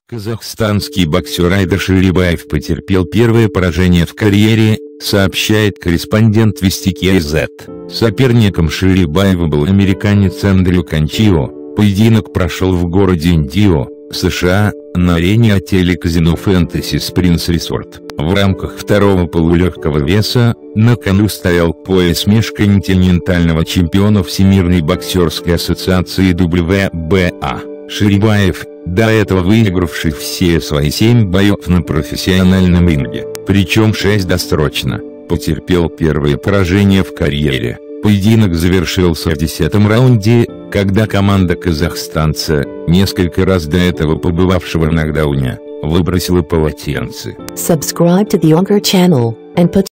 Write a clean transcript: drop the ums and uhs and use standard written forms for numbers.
Казахстанский боксер Айдар Ширибаев потерпел первое поражение в карьере, сообщает корреспондент Вестики АЗ. Соперником Ширибаева был американец Эндрю Кончио. Поединок прошел в городе Индио, США, на арене отеля казино Fantasy Springs Resort. В рамках второго полулегкого веса на кону стоял пояс межконтинентального чемпиона Всемирной боксерской ассоциации WBA. Ширибаев, до этого выигравший все свои 7 боев на профессиональном ринге, причем 6 досрочно, потерпел первое поражение в карьере. Поединок завершился в 10-м раунде, когда команда казахстанца, несколько раз до этого побывавшего в нокдауне, выбросила полотенце. Subscribe to the Onker channel and put